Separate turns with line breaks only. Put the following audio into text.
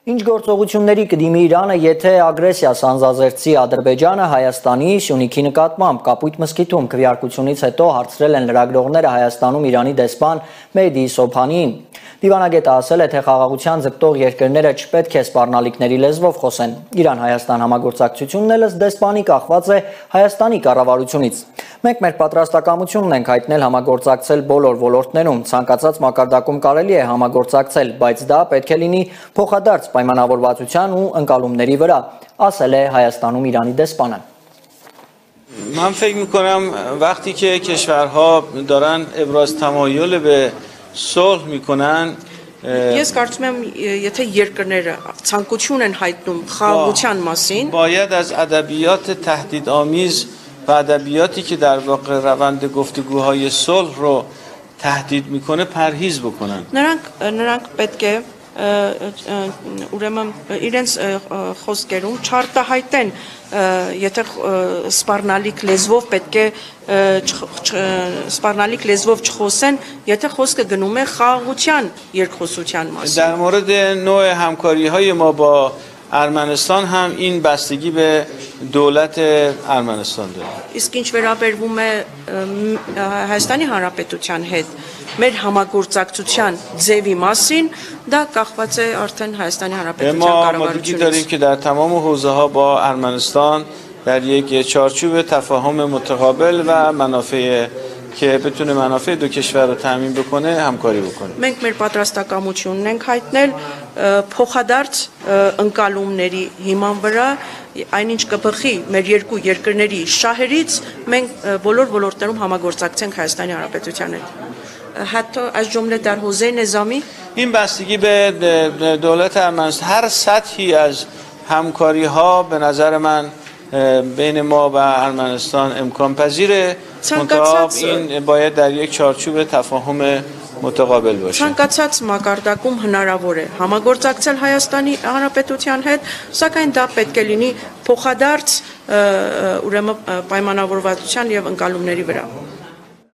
Ինչ գործողությունների կդիմի Իրանը, եթե ագրեսիա սանձազերծի Ադրբեջանը Հայաստանի Սյունիքի նկատմամբ Կապույտ մզկիթում քվեարկությունից հետո հարցրել են լրագրողները Հայաստանում Իրանի դեսպան Մեհդի Սոբհանիին։ Դիվանագետը ասել է, թե խաղաղության ձգտող երկրները չպետք է սպառնալիքների լեզվով խոսեն։ Իրան-Հայաստան համագործակցությունն ելս դեսպանի կախված է Հայաստանի կառավարությունից։ Մենք մեր պատրաստակամությունն ենք հայտնել համագործակցել բոլոր ոլորտներում, ցանկացած մակարդակում կարելի է համագործակցել, բայց դա պետք է լինի փոխադարձ պայմանավորվածության ու ընկալումների վրա, ասել է Հայաստանում Իրանի դեսպանը։
من فکر میکنم وقتی که کشورها دارن ابراز تمایل به صلح میکنن
Ես կարծում եմ, եթե երկրները ցանկություն են հայտնում խաղաղության մասին,
باید از ادبیات تهدیدآمیز و ادبیاتی که در واقع روند گفتگوهای صلح رو تهدید میکنه پرهیز بکنن.
նրանք պետք է ուրեմն իրենց խոսքերում չարտահայտեն, եթե սպառնալիք լեզվով պետք է սպառնալիք լեզվով չխոսեն, եթե խոսքը գնում է խաղաղության երկխոսության մասին.
در مورد نوع همکاری‌های ما با ارمنستان هم این بستگی به دولت ارمنستان داره.
Իսկ ինչ վերաբերվում է Հայաստանի Հանրապետության հետ մեր համագործակցության ձևի մասին, դա կախված է արդեն Հայաստանի Հանրապետության
ما مدتی داریم که در تمام حوزه‌ها با ارمنستان در یک چارچوب تفاهم متقابل و منافع که بتونه منافع دو کشور رو تامین بکنه همکاری بکنه.
Մենք մեր պատրաստակամությունն ենք հայտնել փոխադարձ ընկալումների հիման վրա, այնինչ կբխի մեր երկու երկրների շահերից, մենք բոլոր ոլորտներում համագործակցենք Հայաստանի Հանրապետության հետ. حتی از جمله در حوزه نظامی
این بستگی به دولت ارمنستان هر سطحی از همکاری ها به نظر من بین ما و ارمنستان امکان پذیره. منتها این باید در یک چارچوب تفاهم متقابل باشه.
Ցանկացած մակարդակում հնարավոր է համագործակցել Հայաստանի Հանրապետության հետ, սակայն դա պետք է լինի փոխադարձ ուրեմն պայմանավորվածության եւ ընկալումների վրա.